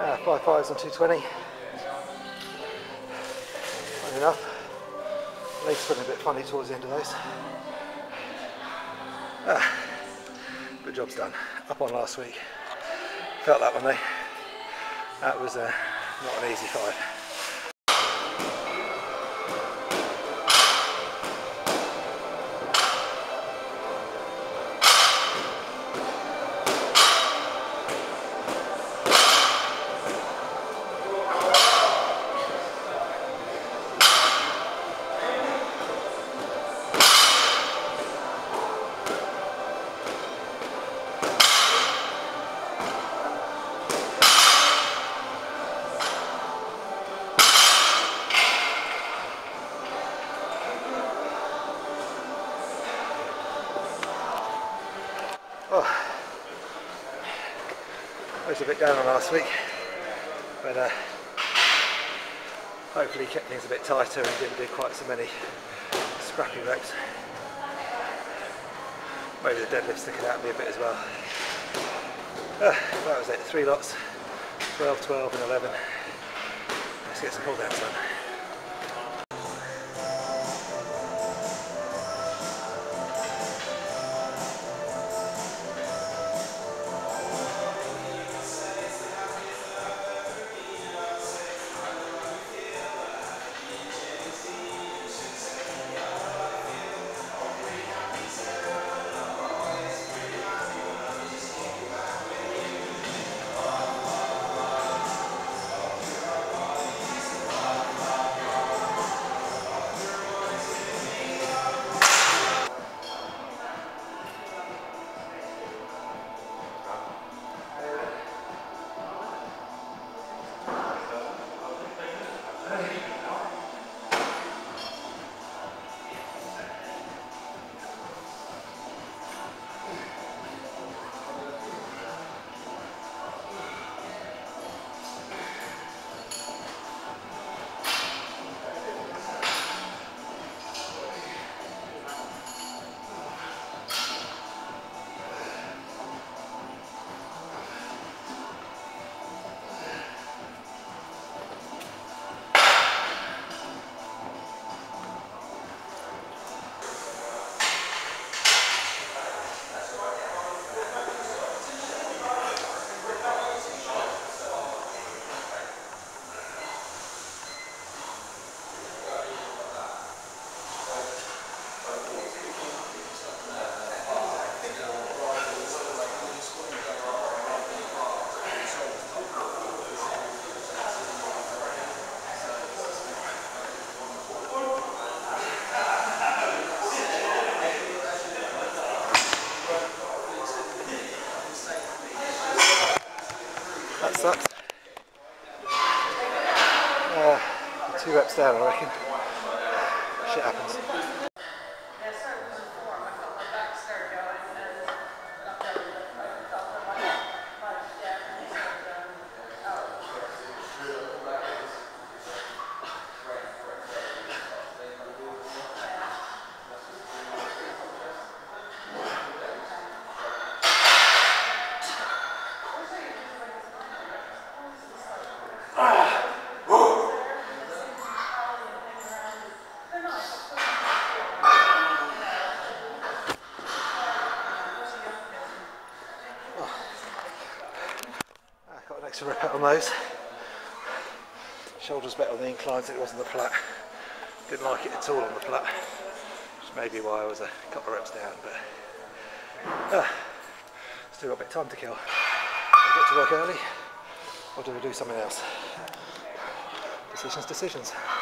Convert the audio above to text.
5 5s on 220. Not enough. Legs feeling a bit funny towards the end of those. But job's done. Up on last week. Felt that one though. That was not an easy 5. Oh, I was a bit down on last week, but hopefully kept things a bit tighter and didn't do quite so many scrappy reps. Maybe the deadlift's sticking out at me a bit as well. That was it, 3 lots, 12, 12 and 11. Let's get some pull downs done. That sucks. 2 reps down, I reckon. Shit happens. Extra rep on those. Shoulders better on the inclines than it was on the flat. Didn't like it at all on the flat, which may be why I was a couple of reps down, but still got a bit of time to kill. I've got to work early, or do we do something else? Decisions.